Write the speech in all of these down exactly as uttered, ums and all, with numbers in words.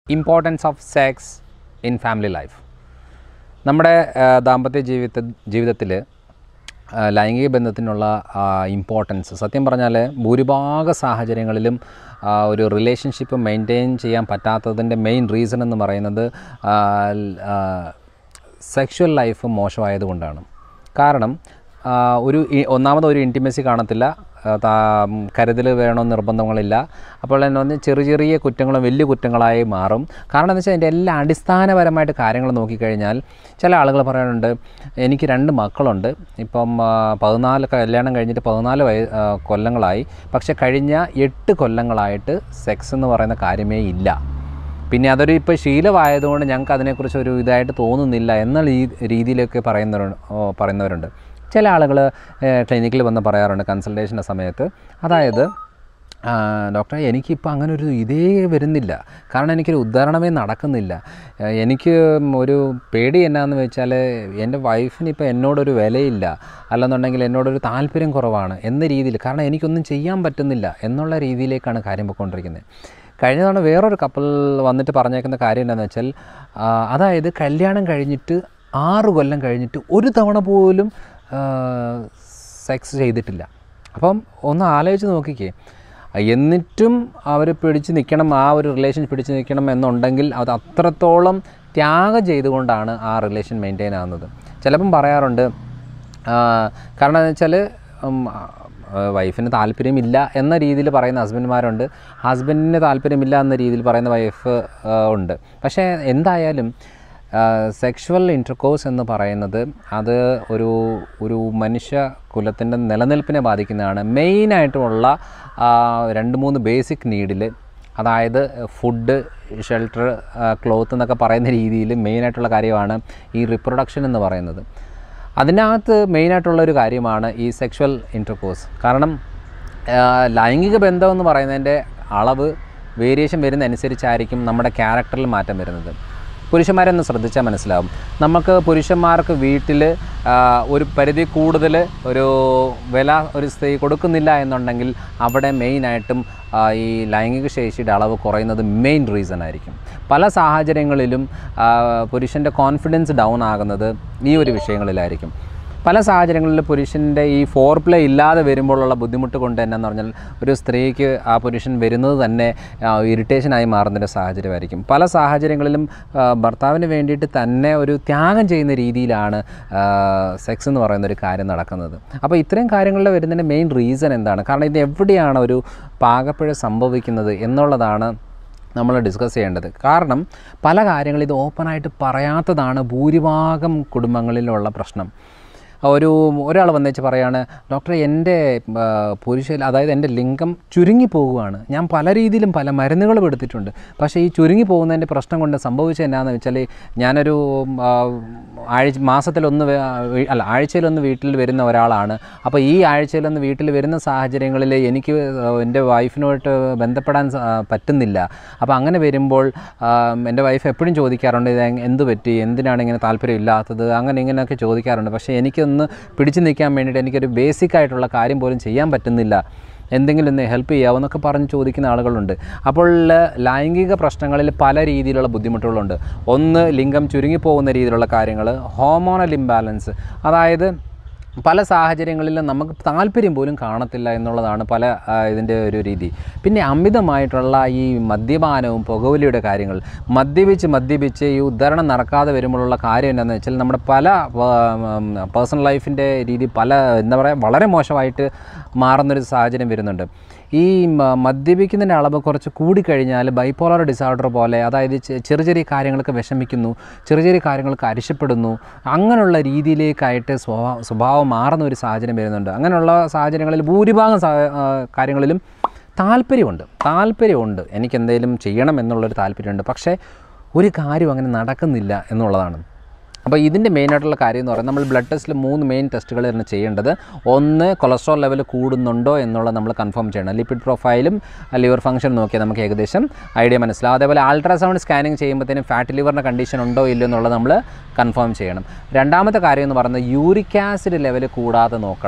Importance of sex in family life. നമ്മുടെ ദാമ്പത്യ ജീവിത ജീവിതത്തിൽ ലൈംഗിക ബന്ധത്തിനുള്ള ഇമ്പോർട്ടൻസ് സത്യം പറഞ്ഞാൽ ഭൂരിഭാഗ സാഹചര്യങ്ങളിലും ഒരു റിലേഷൻഷിപ്പ് മെയിൻറ്റെയിൻ ചെയ്യാൻ പറ്റാത്തതിൻ്റെ മെയിൻ റീസൺ എന്ന് പറയുന്നത് സെക്ഷുവൽ ലൈഫ് മോശമായതുകൊണ്ടാണ്. കാരണം ഒരു ഒന്നാമത് ഒരു ഇൻറ്റിമസി കാണത്തില്ല, കരുതൽ വേണമെന്ന് നിർബന്ധങ്ങളില്ല. അപ്പോൾ എന്ന് പറഞ്ഞാൽ ചെറിയ ചെറിയ കുറ്റങ്ങളും വലിയ കുറ്റങ്ങളായി മാറും. കാരണം എന്ന് വെച്ചാൽ അതിൻ്റെ എല്ലാ അടിസ്ഥാനപരമായിട്ട് കാര്യങ്ങൾ നോക്കിക്കഴിഞ്ഞാൽ ചില ആളുകൾ പറയാറുണ്ട്, എനിക്ക് രണ്ട് മക്കളുണ്ട്, ഇപ്പം പതിനാല് കല്യാണം കഴിഞ്ഞിട്ട് പതിനാല് വയ കൊല്ലങ്ങളായി പക്ഷേ കഴിഞ്ഞ എട്ട് കൊല്ലങ്ങളായിട്ട് സെക്സ് എന്ന് പറയുന്ന കാര്യമേ ഇല്ല. പിന്നെ അതൊരു ഇപ്പോൾ ശീലമായതുകൊണ്ട് ഞങ്ങൾക്ക് അതിനെക്കുറിച്ച് ഒരു ഇതായിട്ട് തോന്നുന്നില്ല എന്ന രീതിയിലൊക്കെ പറയുന്നവർ പറയുന്നവരുണ്ട്. ചില ആളുകൾ ക്ലിനിക്കിൽ വന്ന് പറയാറുണ്ട് കൺസൾട്ടേഷൻ്റെ സമയത്ത്, അതായത് ഡോക്ടറെ എനിക്കിപ്പോൾ അങ്ങനെ ഒരു ഇതേ വരുന്നില്ല, കാരണം എനിക്കൊരു ഉദ്ധാരണമേ നടക്കുന്നില്ല, എനിക്ക് ഒരു പേടി എന്നാന്ന് വെച്ചാൽ എൻ്റെ വൈഫിന് ഇപ്പോൾ എന്നോടൊരു വിലയില്ല, അല്ലെന്നുണ്ടെങ്കിൽ എന്നോടൊരു താല്പര്യം കുറവാണ് എന്ന രീതിയിൽ, കാരണം എനിക്കൊന്നും ചെയ്യാൻ പറ്റുന്നില്ല എന്നുള്ള രീതിയിലേക്കാണ് കാര്യം പോയിക്കൊണ്ടിരിക്കുന്നത്. കഴിഞ്ഞ തവണ വേറൊരു കപ്പിൾ വന്നിട്ട് പറഞ്ഞേക്കുന്ന കാര്യം എന്താണെന്ന് വെച്ചാൽ, അതായത് കല്യാണം കഴിഞ്ഞിട്ട് ആറ് കൊല്ലം കഴിഞ്ഞിട്ട് ഒരു തവണ പോലും സെക്സ് ചെയ്തിട്ടില്ല. അപ്പം ഒന്ന് ആലോചിച്ച് നോക്കിക്കേ, എന്നിട്ടും അവർ പിടിച്ച് നിൽക്കണം, ആ ഒരു റിലേഷൻ പിടിച്ച് നിൽക്കണം എന്നുണ്ടെങ്കിൽ അത് അത്രത്തോളം ത്യാഗം ചെയ്തുകൊണ്ടാണ് ആ റിലേഷൻ മെയിൻറ്റെയിൻ ആകുന്നത്. ചിലപ്പം പറയാറുണ്ട്, കാരണം എന്ന് വെച്ചാൽ വൈഫിന് താല്പര്യമില്ല എന്ന രീതിയിൽ പറയുന്ന ഹസ്ബൻഡ്മാരുണ്ട്, ഹസ്ബൻഡിന് താല്പര്യമില്ല എന്ന രീതിയിൽ പറയുന്ന വൈഫ് ഉണ്ട്. പക്ഷേ എന്തായാലും സെക്ഷുവൽ ഇൻ്റർകോഴ്സ് എന്ന് പറയുന്നത് അത് ഒരു ഒരു മനുഷ്യ കുലത്തിൻ്റെ നിലനിൽപ്പിനെ ബാധിക്കുന്നതാണ്. മെയിനായിട്ടുള്ള രണ്ട് മൂന്ന് ബേസിക് നീഡിൽ, അതായത് ഫുഡ്, ഷെൽട്ടർ, ക്ലോത്ത് എന്നൊക്കെ പറയുന്ന രീതിയിൽ മെയിനായിട്ടുള്ള കാര്യമാണ് ഈ റിപ്രൊഡക്ഷൻ എന്ന് പറയുന്നത്. അതിനകത്ത് മെയിനായിട്ടുള്ളൊരു കാര്യമാണ് ഈ സെക്ഷുവൽ ഇൻ്റർകോഴ്സ്. കാരണം ലൈംഗിക ബന്ധം എന്ന് പറയുന്നതിൻ്റെ അളവ് വേരിയേഷൻ വരുന്നതനുസരിച്ചായിരിക്കും നമ്മുടെ ക്യാരക്ടറിൽ മാറ്റം വരുന്നത്. പുരുഷന്മാരൊന്ന് ശ്രദ്ധിച്ചാൽ മനസ്സിലാവും, നമുക്ക് പുരുഷന്മാർക്ക് വീട്ടിൽ ഒരു പരിധി കൂടുതൽ ഒരു വില ഒരു സ്ത്രീ കൊടുക്കുന്നില്ല എന്നുണ്ടെങ്കിൽ അവിടെ മെയിനായിട്ടും ഈ ലൈംഗിക ശേഷിയുടെ അളവ് കുറയുന്നത് മെയിൻ റീസൺ ആയിരിക്കും. പല സാഹചര്യങ്ങളിലും പുരുഷൻ്റെ കോൺഫിഡൻസ് ഡൗൺ ആകുന്നത് ഈ ഒരു വിഷയങ്ങളിലായിരിക്കും. പല സാഹചര്യങ്ങളിൽ പുരുഷൻ്റെ ഈ ഫോർ പ്ലേ ഇല്ലാതെ വരുമ്പോഴുള്ള ബുദ്ധിമുട്ട് കൊണ്ട് എന്നാന്ന് പറഞ്ഞാൽ ഒരു സ്ത്രീക്ക് ആ പുരുഷൻ വരുന്നത് തന്നെ ഇറിറ്റേഷനായി മാറുന്നൊരു സാഹചര്യമായിരിക്കും. പല സാഹചര്യങ്ങളിലും ഭർത്താവിന് വേണ്ടിയിട്ട് തന്നെ ഒരു ത്യാഗം ചെയ്യുന്ന രീതിയിലാണ് സെക്സ് എന്ന് പറയുന്നൊരു കാര്യം നടക്കുന്നത്. അപ്പോൾ ഇത്രയും കാര്യങ്ങളിൽ വരുന്നതിൻ്റെ മെയിൻ റീസൺ എന്താണ്, കാരണം ഇത് എവിടെയാണ് ഒരു പാകപ്പിഴ സംഭവിക്കുന്നത് എന്നുള്ളതാണ് നമ്മൾ ഡിസ്കസ് ചെയ്യേണ്ടത്. കാരണം പല കാര്യങ്ങളും ഇത് ഓപ്പണായിട്ട് പറയാത്തതാണ് ഭൂരിഭാഗം കുടുംബങ്ങളിലുള്ള പ്രശ്നം. ഒരു ഒരാൾ വന്നേച്ച് പറയാണ്, ഡോക്ടറെ എൻ്റെ പുരുഷ അതായത് എൻ്റെ ലിംഗം ചുരുങ്ങി പോകുകയാണ്, ഞാൻ പല രീതിയിലും പല മരുന്നുകളും എടുത്തിട്ടുണ്ട്, പക്ഷേ ഈ ചുരുങ്ങി പോകുന്നതിൻ്റെ പ്രശ്നം കൊണ്ട് സംഭവിച്ചത് എന്നാന്ന് വെച്ചാൽ ഞാനൊരു ആഴ്ച മാസത്തിലൊന്ന് അല്ല ആഴ്ചയിലൊന്ന് വീട്ടിൽ വരുന്ന ഒരാളാണ്. അപ്പോൾ ഈ ആഴ്ചയിലൊന്ന് വീട്ടിൽ വരുന്ന സാഹചര്യങ്ങളിൽ എനിക്ക് എൻ്റെ വൈഫിനോട്ട് ബന്ധപ്പെടാൻ പറ്റുന്നില്ല. അപ്പോൾ അങ്ങനെ വരുമ്പോൾ എൻ്റെ വൈഫ് എപ്പോഴും ചോദിക്കാറുണ്ട്, ഇത് എന്ത് പറ്റി, എന്തിനാണ് ഇങ്ങനെ താല്പര്യമില്ലാത്തത്, അങ്ങനെ ഇങ്ങനെയൊക്കെ ചോദിക്കാറുണ്ട്. പക്ഷേ എനിക്ക് ഒന്ന് പിടിച്ചു നിൽക്കാൻ വേണ്ടിയിട്ട് എനിക്കൊരു ബേസിക് ആയിട്ടുള്ള കാര്യം പോലും ചെയ്യാൻ പറ്റുന്നില്ല, എന്തെങ്കിലും ഒന്ന് ഹെൽപ്പ് ചെയ്യാമോ എന്നൊക്കെ പറഞ്ഞ് ചോദിക്കുന്ന ആളുകളുണ്ട്. അപ്പോൾ ലൈംഗിക പ്രശ്നങ്ങളിൽ പല രീതിയിലുള്ള ബുദ്ധിമുട്ടുകളുണ്ട്. ഒന്ന് ലിംഗം ചുരുങ്ങിപ്പോകുന്ന രീതിയിലുള്ള കാര്യങ്ങൾ, ഹോർമോണൽ ഇംബാലൻസ്, അതായത് പല സാഹചര്യങ്ങളിലും നമുക്ക് താല്പര്യം പോലും കാണത്തില്ല എന്നുള്ളതാണ് പല ഇതിൻ്റെ ഒരു രീതി. പിന്നെ അമിതമായിട്ടുള്ള ഈ മദ്യപാനവും പുകവലിയുടെ കാര്യങ്ങൾ, മദ്യപിച്ച് മദ്യപിച്ച് ഈ ഉദ്ധരണം നടക്കാതെ വരുമ്പോഴുള്ള കാര്യം എന്താണെന്ന് വെച്ചാൽ നമ്മുടെ പല പേഴ്സണൽ ലൈഫിൻ്റെ രീതി പല എന്താ പറയുക വളരെ മോശമായിട്ട് മാറുന്നൊരു സാഹചര്യം വരുന്നുണ്ട്. ഈ മദ്യപിക്കുന്നതിൻ്റെ അളവ് കുറച്ച് കൂടിക്കഴിഞ്ഞാൽ ബൈപ്പോളർ ഡിസോർഡർ പോലെ, അതായത് ചെറിയ ചെറിയ കാര്യങ്ങൾക്ക് വിഷമിക്കുന്നു, ചെറിയ ചെറിയ കാര്യങ്ങൾക്ക് അരിശപ്പെടുന്നു, അങ്ങനെയുള്ള രീതിയിലേക്കായിട്ട് സ്വഭാവ സ്വഭാവം മാറുന്ന ഒരു സാഹചര്യം വരുന്നുണ്ട്. അങ്ങനെയുള്ള സാഹചര്യങ്ങളിൽ ഭൂരിഭാഗം കാര്യങ്ങളിലും താല്പര്യമുണ്ട് താല്പര്യമുണ്ട് എനിക്കെന്തെങ്കിലും ചെയ്യണം എന്നുള്ളൊരു താല്പര്യമുണ്ട്, പക്ഷേ ഒരു കാര്യം അങ്ങനെ നടക്കുന്നില്ല എന്നുള്ളതാണ്. അപ്പോൾ ഇതിൻ്റെ മെയിനായിട്ടുള്ള കാര്യം എന്ന് പറയുന്നത് നമ്മൾ ബ്ലഡ് ടെസ്റ്റിൽ മൂന്ന് മെയിൻ ടെസ്റ്റുകളാണ് ചെയ്യേണ്ടത്. ഒന്ന് കൊളസ്ട്രോൾ ലെവൽ കൂടുന്നുണ്ടോ എന്നുള്ളത് നമ്മൾ കൺഫേം ചെയ്യണം. ലിപ്പിഡ് പ്രൊഫൈലും ലിവർ ഫംഗ്ഷൻ നോക്കിയാൽ നമുക്ക് ഏകദേശം ഐഡിയ മനസ്സിലാവും. അതേപോലെ അൾട്രാസൗണ്ട് സ്കാനിങ് ചെയ്യുമ്പോഴത്തേനും ഫാറ്റ് ലിവറിൻ്റെ കണ്ടീഷൻ ഉണ്ടോ ഇല്ലയോ എന്നുള്ളത് നമ്മൾ കൺഫേം ചെയ്യണം. രണ്ടാമത്തെ കാര്യം എന്ന് പറയുന്നത് യൂറിക് ആസിഡ് ലെവൽ കൂടാതെ നോക്കണം.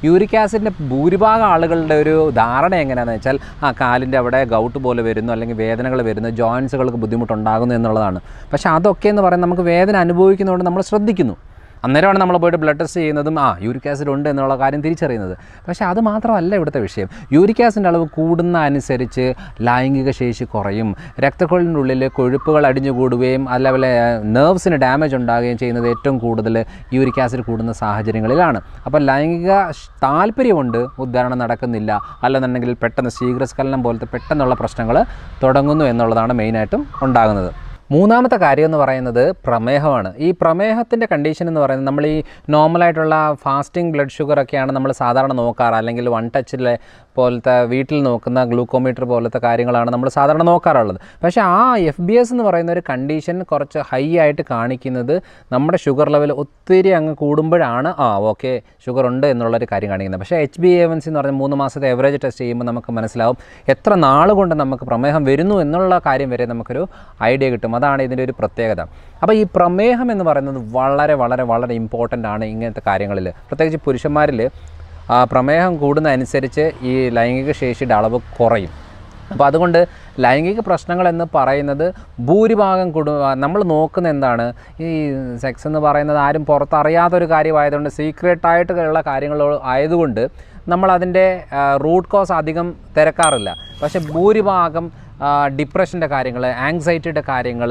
യൂറിക് ആസിഡിൻ്റെ ഭൂരിഭാഗം ആളുകളുടെ ഒരു ധാരണ എങ്ങനെയാണെന്ന് വെച്ചാൽ ആ കാലിൻ്റെ അവിടെ ഗൗട്ട് പോലെ വരുന്നു, അല്ലെങ്കിൽ വേദനകൾ വരുന്നു, ജോയിൻസുകൾക്ക് ബുദ്ധിമുട്ടുണ്ടാകുന്നു എന്നുള്ളതാണ്. പക്ഷേ അതൊക്കെ എന്ന് പറയുന്നത് നമുക്ക് വേദന അനുഭവിക്കുന്നതുകൊണ്ട് നമ്മൾ ശ്രദ്ധിക്കുന്നു. അന്നേരമാണ് നമ്മൾ പോയിട്ട് ബ്ലഡ് ടെസ്റ്റ് ചെയ്യുന്നതും ആ യൂറിക് ആസിഡ് ഉണ്ട് എന്നുള്ള കാര്യം തിരിച്ചറിയുന്നത്. പക്ഷേ അത് മാത്രമല്ല ഇവിടുത്തെ വിഷയം. യൂറിക് ആസിഡിൻ്റെ അളവ് കൂടുന്ന അനുസരിച്ച് ലൈംഗിക ശേഷി കുറയും, രക്തക്കുഴലിൻ്റെ ഉള്ളിൽ കൊഴുപ്പുകൾ അടിഞ്ഞുകൂടുകയും അതേപോലെ നെർവ്സിന് ഡാമേജ് ഉണ്ടാകുകയും ചെയ്യുന്നത് ഏറ്റവും കൂടുതൽ യൂറിക് ആസിഡ് കൂടുന്ന സാഹചര്യങ്ങളിലാണ്. അപ്പോൾ ലൈംഗിക താല്പര്യമുണ്ട്, ഉദ്ധാരണം നടക്കുന്നില്ല, അല്ലെന്നുണ്ടെങ്കിൽ പെട്ടെന്ന് ശീഘ്രസ്ഖലനം പോലത്തെ പെട്ടെന്നുള്ള പ്രശ്നങ്ങൾ തുടങ്ങുന്നു എന്നുള്ളതാണ് മെയിനായിട്ടും ഉണ്ടാകുന്നത്. മൂന്നാമത്തെ കാര്യം എന്ന് പറയുന്നത് പ്രമേഹമാണ്. ഈ പ്രമേഹത്തിൻ്റെ കണ്ടീഷൻ എന്ന് പറയുന്നത് നമ്മൾ ഈ നോർമലായിട്ടുള്ള ഫാസ്റ്റിംഗ് ബ്ലഡ് ഷുഗറൊക്കെയാണ് നമ്മൾ സാധാരണ നോക്കാറ്, അല്ലെങ്കിൽ വൺ ടച്ചിലെ പോലത്തെ വീട്ടിൽ നോക്കുന്ന ഗ്ലൂക്കോമീറ്റർ പോലത്തെ കാര്യങ്ങളാണ് നമ്മൾ സാധാരണ നോക്കാറുള്ളത്. പക്ഷേ ആ എഫ് ബി എസ് എന്ന് പറയുന്ന ഒരു കണ്ടീഷൻ കുറച്ച് ഹൈ ആയിട്ട് കാണിക്കുന്നത് നമ്മുടെ ഷുഗർ ലെവൽ ഒത്തിരി അങ്ങ് കൂടുമ്പോഴാണ് ആ ഓക്കെ ഷുഗർ ഉണ്ട് എന്നുള്ളൊരു കാര്യം കാണിക്കുന്നത്. പക്ഷേ H B A one C എന്ന് പറഞ്ഞാൽ മൂന്ന് മാസത്തെ എവറേജ് ടെസ്റ്റ് ചെയ്യുമ്പോൾ നമുക്ക് മനസ്സിലാവും എത്ര നാൾ കൊണ്ട് നമുക്ക് പ്രമേഹം വരുന്നു എന്നുള്ള കാര്യം വരെ നമുക്കൊരു ഐഡിയ കിട്ടും. അതാണ് ഇതിൻ്റെ ഒരു പ്രത്യേകത. അപ്പോൾ ഈ പ്രമേഹം എന്ന് പറയുന്നത് വളരെ വളരെ വളരെ ഇമ്പോർട്ടൻ്റ് ആണ് ഇങ്ങനത്തെ കാര്യങ്ങളിൽ. പ്രത്യേകിച്ച് പുരുഷന്മാരിൽ പ്രമേഹം കൂടുന്ന അനുസരിച്ച് ഈ ലൈംഗിക ശേഷിയുടെ അളവ് കുറയും. അപ്പോൾ അതുകൊണ്ട് ലൈംഗിക പ്രശ്നങ്ങളെന്ന് പറയുന്നത് ഭൂരിഭാഗം കുടു നമ്മൾ നോക്കുന്ന എന്താണ്, ഈ സെക്സ് എന്ന് പറയുന്നത് ആരും പുറത്തറിയാത്തൊരു കാര്യമായതുകൊണ്ട് സീക്രട്ടായിട്ടുള്ള കാര്യങ്ങൾ ആയതുകൊണ്ട് നമ്മളതിൻ്റെ റൂട്ട് കോസ് അധികം തിരക്കാറില്ല. പക്ഷേ ഭൂരിഭാഗം ഡിപ്രഷൻ്റെ കാര്യങ്ങൾ, ആങ്സൈറ്റിയുടെ കാര്യങ്ങൾ,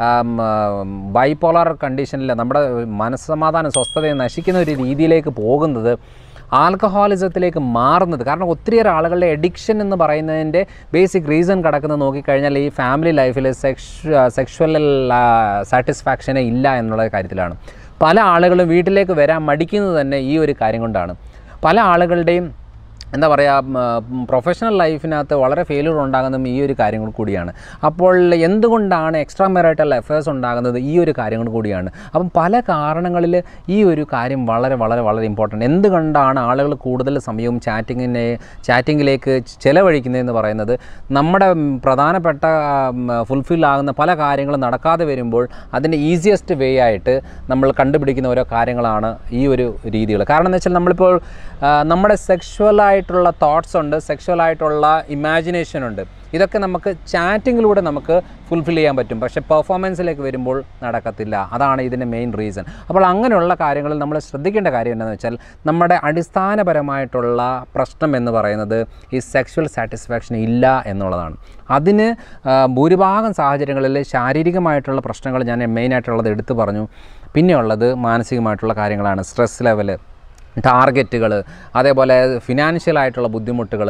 ബൈപോളർ കണ്ടീഷനിൽ നമ്മുടെ മനസ്സമാധാനം സ്വസ്ഥതയെ നശിക്കുന്ന ഒരു രീതിയിലേക്ക് പോകുന്നത്, ആൽക്കഹോളിസത്തിലേക്ക് മാറുന്നത്. കാരണം ഒത്തിരിയേറെ ആളുകളുടെ എഡിക്ഷൻ എന്ന് പറയുന്നതിൻ്റെ ബേസിക് റീസൺ കിടക്കുന്നത് നോക്കിക്കഴിഞ്ഞാൽ ഈ ഫാമിലി ലൈഫിൽ സെക്ഷ സെക്ഷുവൽ സാറ്റിസ്ഫാക്ഷനെ ഇല്ല എന്നുള്ള കാര്യത്തിലാണ്. പല ആളുകളും വീട്ടിലേക്ക് വരാൻ മടിക്കുന്നത് തന്നെ ഈ ഒരു കാര്യം കൊണ്ടാണ്. പല ആളുകളുടെയും എന്താ പറയുക പ്രൊഫഷണൽ ലൈഫിനകത്ത് വളരെ ഫെയിലിയർ ഉണ്ടാകുന്നതും ഈ ഒരു കാര്യങ്ങൾ കൂടിയാണ്. അപ്പോൾ എന്തുകൊണ്ടാണ് എക്സ്ട്രാ മാരിറ്റൽ അഫയേഴ്സ് ഉണ്ടാകുന്നത് ഈ ഒരു കാര്യങ്ങൾ കൂടിയാണ്. അപ്പം പല കാരണങ്ങളിൽ ഈ ഒരു കാര്യം വളരെ വളരെ വളരെ ഇമ്പോർട്ടൻ്റ്. എന്തുകൊണ്ടാണ് ആളുകൾ കൂടുതൽ സമയവും ചാറ്റിങ്ങിനെ ചാറ്റിങ്ങിലേക്ക് ചിലവഴിക്കുന്നതെന്ന് പറയുന്നത് നമ്മുടെ പ്രധാനപ്പെട്ട ഫുൾഫിൽ ആകുന്ന പല കാര്യങ്ങളും നടക്കാതെ വരുമ്പോൾ അതിൻ്റെ ഈസിയസ്റ്റ് വേ ആയിട്ട് നമ്മൾ കണ്ടുപിടിക്കുന്ന ഓരോ കാര്യങ്ങളാണ് ഈ ഒരു രീതികൾ. കാരണം എന്ന് വെച്ചാൽ നമ്മളിപ്പോൾ നമ്മുടെ സെക്ഷുവലായിട്ട് ായിട്ടുള്ള തോട്ട്സ് ഉണ്ട്, സെക്ഷുവലായിട്ടുള്ള ഇമാജിനേഷൻ ഉണ്ട്. ഇതൊക്കെ നമുക്ക് ചാറ്റിങ്ങിലൂടെ നമുക്ക് ഫുൾഫിൽ ചെയ്യാൻ പറ്റും. പക്ഷേ പെർഫോമൻസിലേക്ക് വരുമ്പോൾ നടക്കത്തില്ല. അതാണ് ഇതിൻ്റെ മെയിൻ റീസൺ. അപ്പോൾ അങ്ങനെയുള്ള കാര്യങ്ങളിൽ നമ്മൾ ശ്രദ്ധിക്കേണ്ട കാര്യം എന്താണെന്ന് വെച്ചാൽ നമ്മുടെ അടിസ്ഥാനപരമായിട്ടുള്ള പ്രശ്നം എന്ന് പറയുന്നത് ഈ സെക്ഷുവൽ സാറ്റിസ്ഫാക്ഷൻ ഇല്ല എന്നുള്ളതാണ്. അതിന് ഭൂരിഭാഗം സാഹചര്യങ്ങളിൽ ശാരീരികമായിട്ടുള്ള പ്രശ്നങ്ങൾ ഞാൻ മെയിനായിട്ടുള്ളത് എടുത്തു പറഞ്ഞു. പിന്നെയുള്ളത് മാനസികമായിട്ടുള്ള കാര്യങ്ങളാണ്. സ്ട്രെസ് ലെവല്, ടാർഗറ്റുകൾ, അതേപോലെ ഫിനാൻഷ്യലായിട്ടുള്ള ബുദ്ധിമുട്ടുകൾ,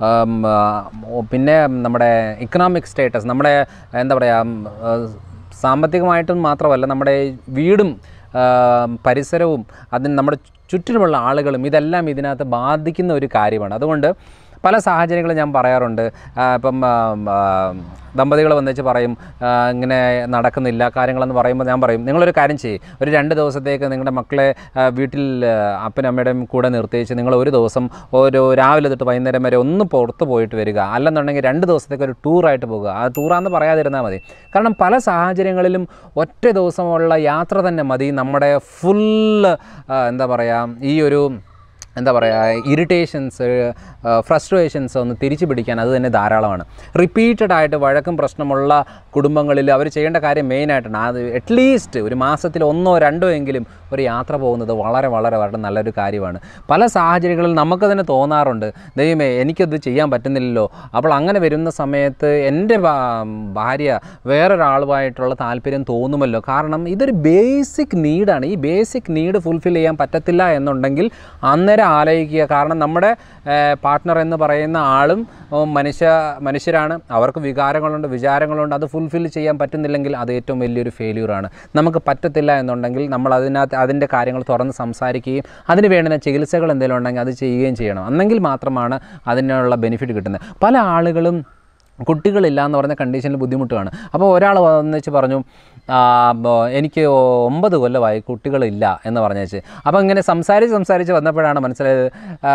പിന്നെ നമ്മുടെ ഇക്കണോമിക് സ്റ്റേറ്റസ്, നമ്മുടെ എന്താ പറയുക സാമ്പത്തികമായിട്ടും മാത്രമല്ല നമ്മുടെ വീടും പരിസരവും അതിന് നമ്മുടെ ചുറ്റിനുമുള്ള ആളുകളും ഇതെല്ലാം ഇതിനകത്ത് ബാധിക്കുന്ന ഒരു കാര്യമാണ്. അതുകൊണ്ട് പല സാഹചര്യങ്ങളും ഞാൻ പറയാറുണ്ട്. ഇപ്പം ദമ്പതികൾ വന്നിച്ച് പറയും ഇങ്ങനെ നടക്കുന്നില്ല കാര്യങ്ങളെന്ന് പറയുമ്പോൾ ഞാൻ പറയും നിങ്ങളൊരു കാര്യം ചെയ്യും, ഒരു രണ്ട് ദിവസത്തേക്ക് നിങ്ങളുടെ മക്കളെ വീട്ടിൽ അപ്പനും അമ്മയുടെയും കൂടെ നിർത്തിച്ച് നിങ്ങൾ ഒരു ദിവസം ഒരു രാവിലെ തൊട്ട് വൈകുന്നേരം വരെ ഒന്ന് പുറത്ത് പോയിട്ട് വരിക, അല്ലെന്നുണ്ടെങ്കിൽ രണ്ട് ദിവസത്തേക്ക് ഒരു ടൂറായിട്ട് പോകുക. ആ ടൂറാന്ന് പറയാതിരുന്നാൽ മതി. കാരണം പല സാഹചര്യങ്ങളിലും ഒറ്റ ദിവസമുള്ള യാത്ര തന്നെ മതി നമ്മുടെ ഫുള്ള് എന്താ പറയുക ഈ ഒരു എന്താ പറയുക ഇറിറ്റേഷൻസ്, ഫ്രസ്ട്രേഷൻസ് ഒന്ന് തിരിച്ചു പിടിക്കാൻ അത് തന്നെ ധാരാളമാണ്. റിപ്പീറ്റഡായിട്ട് വഴക്കും പ്രശ്നമുള്ള കുടുംബങ്ങളിൽ അവർ ചെയ്യേണ്ട കാര്യം മെയിനായിട്ടാണ് അത് അറ്റ്ലീസ്റ്റ് ഒരു മാസത്തിൽ ഒന്നോ രണ്ടോ എങ്കിലും ഒരു യാത്ര പോകുന്നത് വളരെ വളരെ വളരെ നല്ലൊരു കാര്യമാണ്. പല സാഹചര്യങ്ങളിൽ നമുക്ക് തന്നെ തോന്നാറുണ്ട് ദൈവമേ എനിക്കത് ചെയ്യാൻ പറ്റുന്നില്ലല്ലോ. അപ്പോൾ അങ്ങനെ വരുന്ന സമയത്ത് എൻ്റെ ഭാര്യ വേറൊരാളുമായിട്ടുള്ള താല്പര്യം തോന്നുമല്ലോ. കാരണം ഇതൊരു ബേസിക് നീഡാണ്. ഈ ബേസിക് നീഡ് ഫുൾഫിൽ ചെയ്യാൻ പറ്റത്തില്ല എന്നുണ്ടെങ്കിൽ അന്നേരം ആലോചിക്കുക. കാരണം നമ്മുടെ പാർട്ട്ണർ എന്ന് പറയുന്ന ആളും മനുഷ്യ മനുഷ്യരാണ്, അവർക്ക് വികാരങ്ങളുണ്ട്, വിചാരങ്ങളുണ്ട്. അത് ഫുൾഫിൽ ചെയ്യാൻ പറ്റുന്നില്ലെങ്കിൽ അത് ഏറ്റവും വലിയൊരു ഫെയില്യൂറാണ്. നമുക്ക് പറ്റത്തില്ല എന്നുണ്ടെങ്കിൽ നമ്മൾ അതിനകത്ത് അതിൻ്റെ കാര്യങ്ങൾ തുറന്ന് സംസാരിക്കുകയും അതിന് വേണ്ടുന്ന ചികിത്സകൾ എന്തെങ്കിലും ഉണ്ടെങ്കിൽ അത് ചെയ്യുകയും ചെയ്യണം. എന്നെങ്കിൽ മാത്രമാണ് അതിനുള്ള ബെനിഫിറ്റ് കിട്ടുന്നത്. പല ആളുകളും കുട്ടികളില്ല എന്ന് പറയുന്ന കണ്ടീഷനിൽ ബുദ്ധിമുട്ടാണ്. അപ്പോൾ ഒരാൾ വന്നിച്ച് പറഞ്ഞു എനിക്ക് ഒമ്പത് കൊല്ലമായി കുട്ടികളില്ല എന്ന് പറഞ്ഞേച്ച്. അപ്പോൾ ഇങ്ങനെ സംസാരിച്ച് സംസാരിച്ച് വന്നപ്പോഴാണ് മനസ്സിലായത്,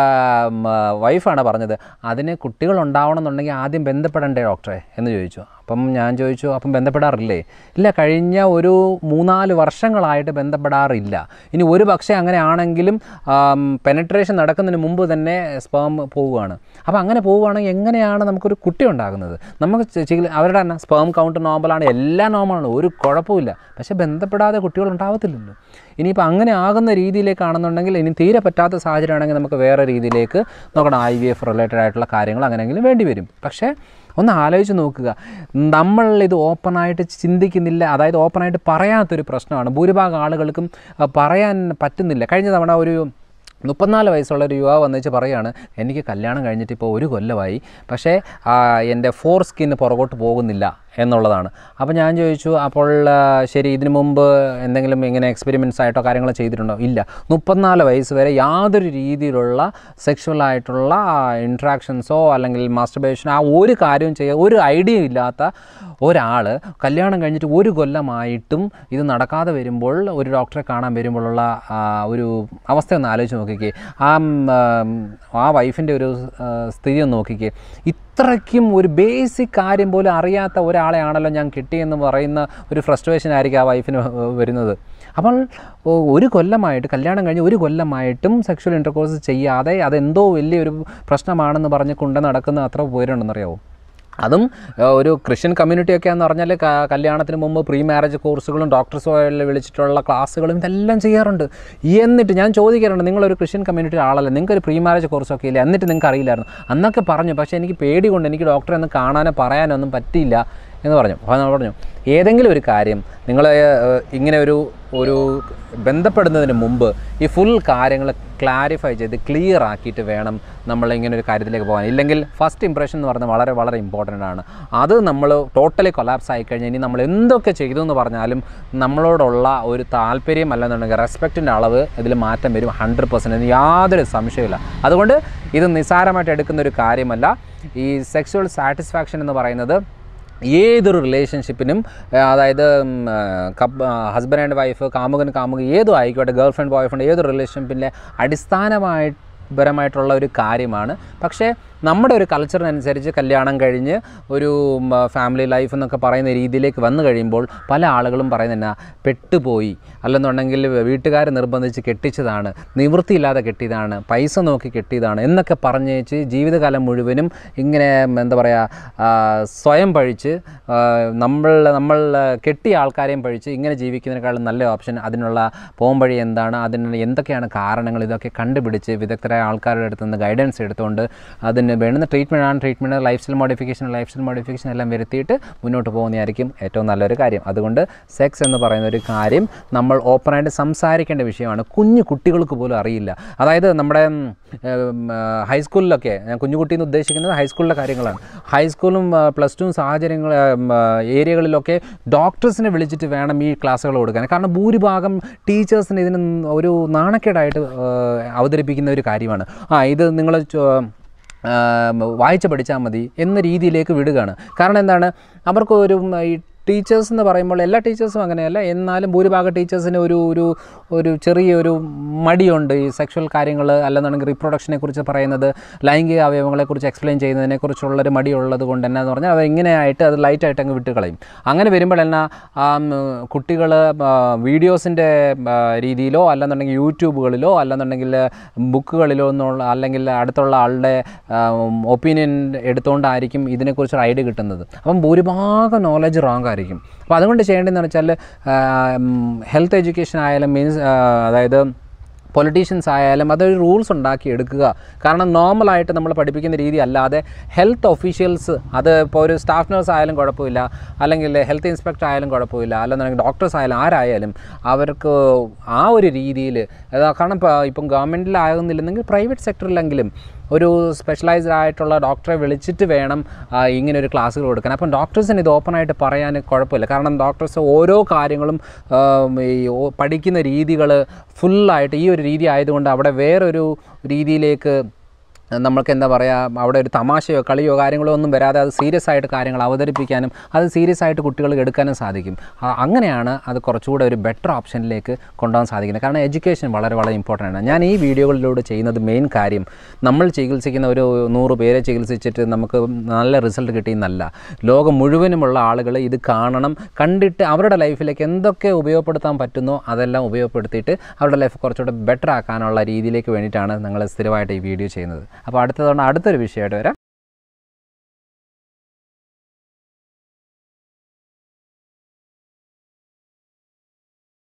വൈഫാണ് പറഞ്ഞത്, അതിന് കുട്ടികളുണ്ടാവണം എന്നുണ്ടെങ്കിൽ ആദ്യം ബന്ധപ്പെടണ്ടേ ഡോക്ടറെ എന്ന് ചോദിച്ചു. അപ്പം ഞാൻ ചോദിച്ചു, അപ്പം ബന്ധപ്പെടാറില്ലേ? ഇല്ല, കഴിഞ്ഞ ഒരു മൂന്നാല് വർഷങ്ങളായിട്ട് ബന്ധപ്പെടാറില്ല. ഇനി ഒരു പക്ഷേ അങ്ങനെ ആണെങ്കിലും പെനട്രേഷൻ നടക്കുന്നതിന് മുമ്പ് തന്നെ സ്പേം പോവുകയാണ്. അപ്പോൾ അങ്ങനെ പോവുകയാണെങ്കിൽ എങ്ങനെയാണ് നമുക്കൊരു കുട്ടി ഉണ്ടാകുന്നത്? നമുക്ക് അവരുടെ തന്നെ സ്പേം കൗണ്ട് നോർമലാണ്, എല്ലാം നോർമലാണ്, ഒരു കുഴപ്പമില്ല. പക്ഷേ ബന്ധപ്പെടാതെ കുട്ടികൾ ഉണ്ടാവത്തില്ലല്ലോ. ഇനിയിപ്പോൾ അങ്ങനെ ആകുന്ന രീതിയിലേക്കാണെന്നുണ്ടെങ്കിൽ, ഇനി തീരെ പറ്റാത്ത സാഹചര്യമാണെങ്കിൽ നമുക്ക് വേറെ രീതിയിലേക്ക് നോക്കണം. ഐ വി എഫ് റിലേറ്റഡ് ആയിട്ടുള്ള കാര്യങ്ങൾ അങ്ങനെയെങ്കിലും വേണ്ടി വരും. പക്ഷേ ഒന്ന് ആലോചിച്ച് നോക്കുക, നമ്മൾ ഇത് ഓപ്പണായിട്ട് ചിന്തിക്കുന്നില്ല. അതായത് ഓപ്പണായിട്ട് പറയാത്തൊരു പ്രശ്നമാണ്. ഭൂരിഭാഗം ആളുകൾക്കും പറയാൻ പറ്റുന്നില്ല. കഴിഞ്ഞ തവണ ഒരു മുപ്പത്തിനാല് വയസ്സുള്ള ഒരു യുവാവ് വന്നിച്ച് പറയുകയാണ്, എനിക്ക് കല്യാണം കഴിഞ്ഞിട്ട് ഇപ്പോൾ ഒരു കൊല്ലമായി, പക്ഷേ എൻ്റെ ഫോർ സ്കിന്ന് പുറകോട്ട് പോകുന്നില്ല എന്നുള്ളതാണ്. അപ്പോൾ ഞാൻ ചോദിച്ചു, അപ്പോൾ ശരി, ഇതിനു മുമ്പ് എന്തെങ്കിലും ഇങ്ങനെ എക്സ്പെരിമെൻറ്റ്സ് ആയിട്ടോ കാര്യങ്ങളോ ചെയ്തിട്ടുണ്ടോ? ഇല്ല. മുപ്പത്തിനാല് വയസ്സ് വരെ യാതൊരു രീതിയിലുള്ള സെക്ഷുവലായിട്ടുള്ള ഇൻട്രാക്ഷൻസോ അല്ലെങ്കിൽ മാസ്റ്റർബേഷൻ ആ ഒരു കാര്യവും ചെയ്യുക ഒരു ഐഡിയ ഇല്ലാത്ത ഒരാൾ കല്യാണം കഴിഞ്ഞിട്ട് ഒരു കൊല്ലമായിട്ടും ഇത് നടക്കാതെ വരുമ്പോൾ ഒരു ഡോക്ടറെ കാണാൻ വരുമ്പോഴുള്ള ഒരു അവസ്ഥ ഒന്ന് ആലോചിച്ച് നോക്കിക്കേ. ആ ആ വൈഫിൻ്റെ ഒരു സ്ഥിതി ഒന്ന് നോക്കിക്കേ. ഇത്രയ്ക്കും ഒരു ബേസിക് കാര്യം പോലും അറിയാത്ത ഒരാളെയാണല്ലോ ഞാൻ കിട്ടിയെന്ന് പറയുന്ന ഒരു ഫ്രസ്ട്രേഷൻ ആയിരിക്കും ആ വൈഫിന് വരുന്നത്. അപ്പോൾ ഒരു കൊല്ലമായിട്ട് കല്യാണം കഴിഞ്ഞ് ഒരു കൊല്ലമായിട്ടും സെക്ഷൽ ഇൻ്റർകോഴ്സ് ചെയ്യാതെ അതെന്തോ വലിയൊരു പ്രശ്നമാണെന്ന് പറഞ്ഞ് കൊണ്ട് നടക്കുന്ന അത്ര പേരുണ്ടെന്നറിയാമോ? അതും ഒരു ക്രിസ്ത്യൻ കമ്മ്യൂണിറ്റിയൊക്കെ എന്ന് പറഞ്ഞാൽ കല്യാണത്തിന് മുമ്പ് പ്രീ മാരേജ് കോഴ്സുകളും ഡോക്ടേഴ്സുകളിൽ വിളിച്ചിട്ടുള്ള ക്ലാസ്സുകളും ഇതെല്ലാം ചെയ്യാറുണ്ട്. എന്നിട്ട് ഞാൻ ചോദിക്കാറുണ്ട്, നിങ്ങളൊരു ക്രിസ്ത്യൻ കമ്മ്യൂണിറ്റി ആളല്ലേ, നിങ്ങൾക്കൊരു പ്രീ മാരേജ് കോഴ്സൊക്കെ ഇല്ല, എന്നിട്ട് നിങ്ങൾക്ക് അറിയില്ലായിരുന്നു? അന്നൊക്കെ പറഞ്ഞു, പക്ഷേ എനിക്ക് പേടി കൊണ്ട് എനിക്ക് ഡോക്ടറെ ഒന്ന് കാണാനോ പറയാനോ ഒന്നും പറ്റിയില്ല എന്ന് പറഞ്ഞു. അപ്പോൾ നമ്മൾ പറഞ്ഞു, ഏതെങ്കിലും ഒരു കാര്യം നിങ്ങൾ ഇങ്ങനെ ഒരു ഒരു ബന്ധപ്പെടുന്നതിന് മുമ്പ് ഈ ഫുൾ കാര്യങ്ങൾ ക്ലാരിഫൈ ചെയ്ത് ക്ലിയർ ആക്കിയിട്ട് വേണം നമ്മളിങ്ങനെ ഒരു കാര്യത്തിലേക്ക് പോകാൻ. ഇല്ലെങ്കിൽ ഫസ്റ്റ് ഇംപ്രഷൻ എന്ന് പറയുന്നത് വളരെ വളരെ ഇമ്പോർട്ടൻ്റ് ആണ്. അത് നമ്മൾ ടോട്ടലി കൊലാപ്സ് ആയിക്കഴിഞ്ഞാൽ ഇനി നമ്മൾ എന്തൊക്കെ ചെയ്തു എന്ന് പറഞ്ഞാലും നമ്മളോടുള്ള ഒരു താല്പര്യം അല്ലെന്നുണ്ടെങ്കിൽ റെസ്പെക്റ്റിൻ്റെ അളവ് ഇതിൽ മാറ്റം വരും. ഹൺഡ്രഡ് പെർസെൻറ്റ് യാതൊരു സംശയമില്ല. അതുകൊണ്ട് ഇത് നിസ്സാരമായിട്ട് എടുക്കുന്ന ഒരു കാര്യമല്ല. ഈ സെക്സ്വൽ സാറ്റിസ്ഫാക്ഷൻ എന്ന് പറയുന്നത് ഏതൊരു റിലേഷൻഷിപ്പിനും, അതായത് ഹസ്ബൻഡ് ആൻഡ് വൈഫ്, കാമുകൻ കാമുക ഏതും ആയിക്കോട്ടെ, ഗേൾ ഫ്രണ്ട് ബോയ് ഫ്രണ്ട്, ഏതൊരു റിലേഷൻഷിപ്പിൻ്റെ അടിസ്ഥാനമായി പരമായിട്ടുള്ള ഒരു കാര്യമാണ്. പക്ഷേ നമ്മുടെ ഒരു കൾച്ചറിനനുസരിച്ച് കല്യാണം കഴിഞ്ഞ് ഒരു ഫാമിലി ലൈഫ് എന്നൊക്കെ പറയുന്ന രീതിയിലേക്ക് വന്നു കഴിയുമ്പോൾ പല ആളുകളും പറയുന്നതന്നെ പെട്ടുപോയി, അല്ലെന്നുണ്ടെങ്കിൽ വീട്ടുകാർ നിർബന്ധിച്ച് കെട്ടിച്ചതാണ്, നിവൃത്തിയില്ലാതെ കെട്ടിയതാണ്, പൈസ നോക്കി കെട്ടിയതാണ് എന്നൊക്കെ പറഞ്ഞേച്ച് ജീവിതകാലം മുഴുവനും ഇങ്ങനെ എന്താ പറയുക സ്വയം പഴിച്ച് നമ്മൾ നമ്മൾ കെട്ടിയ ആൾക്കാരെയും പഴിച്ച് ഇങ്ങനെ ജീവിക്കുന്നതിനേക്കാളും നല്ല ഓപ്ഷൻ അതിനുള്ള പോംവഴി എന്താണ്, അതിന് എന്തൊക്കെയാണ് കാരണങ്ങൾ, ഇതൊക്കെ കണ്ടുപിടിച്ച് വിദഗ്ധരായ ആൾക്കാരുടെ അടുത്ത് നിന്ന് ഗൈഡൻസ് എടുത്തുകൊണ്ട് അതിന് വേണ്ടുന്ന ട്രീറ്റ്മെൻറ്റ് ആണ് treatment lifestyle modification lifestyle modification എല്ലാം വരുത്തിയിട്ട് മുന്നോട്ട് പോകുന്നതായിരിക്കും ഏറ്റവും നല്ലൊരു കാര്യം. അതുകൊണ്ട് സെക്സ് എന്ന് പറയുന്ന ഒരു കാര്യം നമ്മൾ ഓപ്പണായിട്ട് സംസാരിക്കേണ്ട വിഷയമാണ്. കുഞ്ഞു കുട്ടികൾക്ക് പോലും അറിയില്ല. അതായത് നമ്മുടെ ഹൈസ്കൂളിലൊക്കെ, ഞാൻ കുഞ്ഞുകുട്ടി എന്ന് ഉദ്ദേശിക്കുന്നത് ഹൈസ്കൂളിലെ കാര്യങ്ങളാണ്. ഹൈസ്കൂളും പ്ലസ് ടു സാഹചര്യങ്ങൾ ഏരിയകളിലൊക്കെ ഡോക്ടേഴ്സിനെ വിളിച്ചിട്ട് വേണം ഈ ക്ലാസ്സുകൾ കൊടുക്കാൻ. കാരണം ഭൂരിഭാഗം ടീച്ചേഴ്സിന് ഇതിന് ഒരു നാണക്കേടായിട്ട് അവതരിപ്പിക്കുന്ന ഒരു കാര്യമാണ്. ആ ഇത് നിങ്ങൾ വായിച്ച് പഠിച്ചാൽ മതി എന്ന രീതിയിലേക്ക് വിടുകയാണ്. കാരണം എന്താണ്, അവർക്ക് ഒരു ഈ ടീച്ചേഴ്സ് എന്ന് പറയുമ്പോൾ എല്ലാ ടീച്ചേഴ്സും അങ്ങനെയല്ല, എന്നാലും ഭൂരിഭാഗം ടീച്ചേഴ്സിന് ഒരു ഒരു ഒരു ചെറിയൊരു മടിയുണ്ട് ഈ സെക്ഷൽ കാര്യങ്ങൾ അല്ലെന്നുണ്ടെങ്കിൽ റീപ്രൊഡക്ഷനെ കുറിച്ച് പറയുന്നത്, ലൈംഗിക അവയവങ്ങളെക്കുറിച്ച് എക്സ്പ്ലെയിൻ ചെയ്യുന്നതിനെക്കുറിച്ചുള്ളൊരു മടിയുള്ളത് കൊണ്ട് എന്നാന്ന് പറഞ്ഞാൽ അവർ ഇങ്ങനെയായിട്ട് അത് ലൈറ്റായിട്ട് അങ്ങ് വിട്ട് കളയും. അങ്ങനെ വരുമ്പോൾ എന്നാ കുട്ടികൾ വീഡിയോസിൻ്റെ രീതിയിലോ അല്ലെന്നുണ്ടെങ്കിൽ യൂട്യൂബുകളിലോ അല്ലെന്നുണ്ടെങ്കിൽ ബുക്കുകളിലോ എന്നുള്ള അല്ലെങ്കിൽ അടുത്തുള്ള ആളുടെ ഒപ്പീനിയൻ എടുത്തുകൊണ്ടായിരിക്കും ഇതിനെക്കുറിച്ചൊരു ഐഡിയ കിട്ടുന്നത്. അപ്പം ഭൂരിഭാഗം നോളജ് റോങ് ആയിരിക്കും. അപ്പോൾ അതുകൊണ്ട് ചെയ്യേണ്ടതെന്ന് വെച്ചാൽ ഹെൽത്ത് എഡ്യൂക്കേഷൻ ആയാലും മീൻസ് അതായത് പൊളിറ്റീഷ്യൻസ് ആയാലും അതൊരു റൂൾസ് ഉണ്ടാക്കി എടുക്കുക. കാരണം നോർമലായിട്ട് നമ്മൾ പഠിപ്പിക്കുന്ന രീതി അല്ലാതെ ഹെൽത്ത് ഒഫീഷ്യൽസ്, അത് ഇപ്പോൾ ഒരു സ്റ്റാഫ് നഴ്സ് ആയാലും കുഴപ്പമില്ല, അല്ലെങ്കിൽ ഹെൽത്ത് ഇൻസ്പെക്ടർ ആയാലും കുഴപ്പമില്ല, അല്ലെന്നുണ്ടെങ്കിൽ ഡോക്ടേഴ്സ് ആയാലും ആരായാലും അവർക്ക് ആ ഒരു രീതിയിൽ, കാരണം ഇപ്പോൾ ഇപ്പം ഗവൺമെൻറ്റിലാകുന്നില്ലെന്നെങ്കിൽ പ്രൈവറ്റ് സെക്ടറിലെങ്കിലും ഒരു സ്പെഷ്യലൈസ്ഡ് ആയിട്ടുള്ള ഡോക്ടറെ വിളിച്ചിട്ട് വേണം ഇങ്ങനെ ഒരു ക്ലാസ്സുകൾ കൊടുക്കാൻ. അപ്പം ഡോക്ടേഴ്സിന് ഇത് ഓപ്പണായിട്ട് പറയാൻ കുഴപ്പമില്ല. കാരണം ഡോക്ടേഴ്സ് ഓരോ കാര്യങ്ങളും ഈ പഠിക്കുന്ന രീതികൾ ഫുള്ളായിട്ട് ഈ ഒരു രീതി ആയതുകൊണ്ട് അവിടെ വേറൊരു രീതിയിലേക്ക് നമ്മൾക്ക് എന്താ പറയുക, അവിടെ ഒരു തമാശയോ കളിയോ കാര്യങ്ങളോ ഒന്നും വരാതെ അത് സീരിയസ് ആയിട്ട് കാര്യങ്ങൾ അവതരിപ്പിക്കാനും അത് സീരിയസ് ആയിട്ട് കുട്ടികൾക്ക് എടുക്കാനും സാധിക്കും. അങ്ങനെയാണ് അത് കുറച്ചുകൂടെ ഒരു ബെറ്റർ ഓപ്ഷനിലേക്ക് കൊണ്ടുപോകാൻ സാധിക്കുന്നത്. കാരണം എഡ്യൂക്കേഷൻ വളരെ വളരെ ഇമ്പോർട്ടൻ്റ് ആണ്. ഞാൻ ഈ വീഡിയോകളിലൂടെ ചെയ്യുന്നത് മെയിൻ കാര്യം, നമ്മൾ ചികിത്സിക്കുന്ന ഒരു നൂറ് പേരെ ചികിത്സിച്ചിട്ട് നമുക്ക് നല്ല റിസൾട്ട് കിട്ടിയെന്നല്ല. ലോകം മുഴുവനുമുള്ള ആളുകൾ ഇത് കാണണം, കണ്ടിട്ട് അവരുടെ ലൈഫിലേക്ക് എന്തൊക്കെ ഉപയോഗപ്പെടുത്താൻ പറ്റുന്നോ അതെല്ലാം ഉപയോഗപ്പെടുത്തിയിട്ട് അവരുടെ ലൈഫ് കുറച്ചുകൂടെ ബെറ്റർ ആക്കാനുള്ള രീതിയിലേക്ക് വേണ്ടിയിട്ടാണ് ഞങ്ങൾ സ്ഥിരമായിട്ട് ഈ വീഡിയോ ചെയ്യുന്നത്. അപ്പോൾ അടുത്ത തവണ അടുത്തൊരു വിഷയമായിട്ട് വരാം.